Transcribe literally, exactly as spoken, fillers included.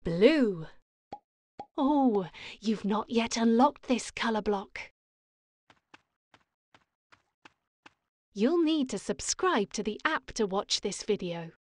Blue. Oh, you've not yet unlocked this colour block. You'll need to subscribe to the app to watch this video.